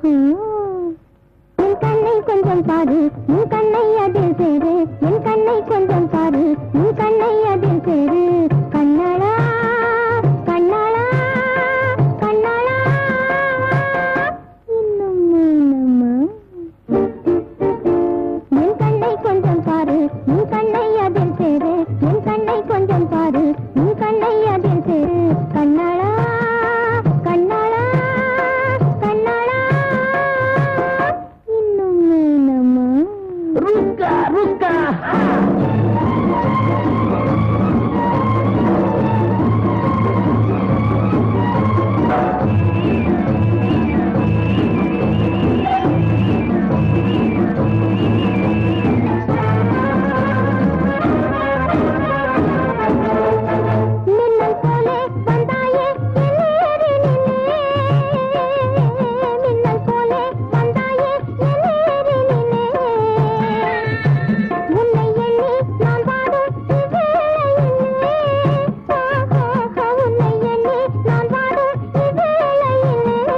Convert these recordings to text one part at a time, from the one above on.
என் கண்ணை கொஞ்சம் பாரு, உன் கண்ணை அதில் சேரு. என் கண்ணை கொஞ்சம் பாரு, உன் கண்ணை அதில் சேரு. கண்ணாளா கண்ணாளா கண்ணாளா இன்னும் வேணுமா? என் கண்ணை கொஞ்சம் பாரு, உன் கண்ணை அதில் சேரு. என் கண்ணை கொஞ்சம் பாரு, உன் கண்ணை அதில் சேரு. கண்ணாளா கண்ணாளா கண்ணாளா இன்னும் வேணுமா? ருக்கா ருக்கா மின்னல் போலே வந்தாயே எல்லேரினிலே. மின்னல் போலே வந்தாயே எல்லேரினிலே. உன்னை எண்ணி நான் பாடும் இவ்வேளையிலே. உன்னை எண்ணி நான் பாடும் இவ்வேளையிலே.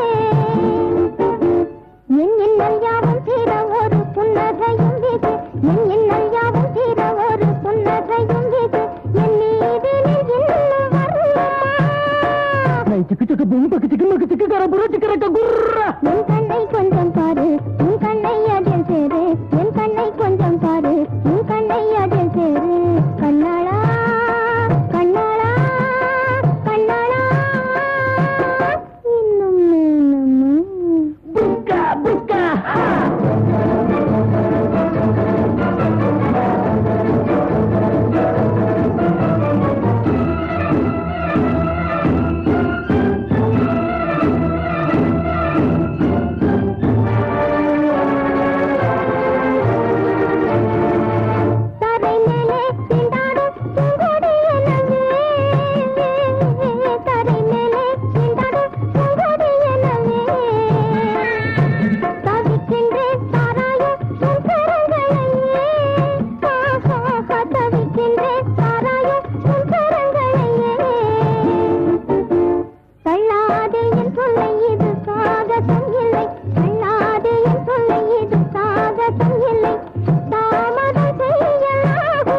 என் இன்னல் யாவும் தீர ஒரு புன்னகையும் வீசு. என் இன்னல் யாவும் தீர ஒரு புன்னகையும் வீசு. என் மீது நீ இன்னும் வருமா? என் கண்ணை கொஞ்சம் பாரு, உன் கண்ணை அதில் சேரு. என் கண்ணை கொஞ்சம் பாரு, உன் கண்ணை அதில் சேரு. கண்ணாளா கண்ணாளா கண்ணாளா இன்னும் வேணுமா? புக்கா புக்கா தரை மேலே திண்டாடும் பூங்கொடி எனவே. தரை மேலே திண்டாடும் பூங்கொடி எனவே. தவிக்கின்றேன் தாராய உன் கரங்களையே. தவிக்கின்றேன் தாராய உன் கரங்களையே. தள்ளாதே என் சொல்லை, இது சாகசம் இல்லை. தள்ளாதே என் சொல்லை, இது சாகசம் இல்லை. தாமதம் செய்யலாகுமா?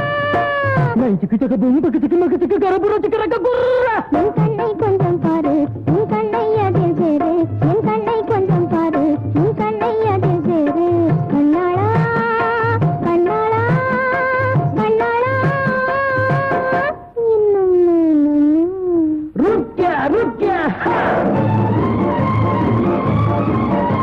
என் கண்ணை கொஞ்சம் பாரு, உன் கண்ணை அதில் சேரு. என் கண்ணை கொஞ்சம் பாரு, உன் கண்ணை அதில் சேரு. கண்ணாளா கண்ணாளா கண்ணாளா இன்னும் வேணுமா? ருக்கியா ருக்கியா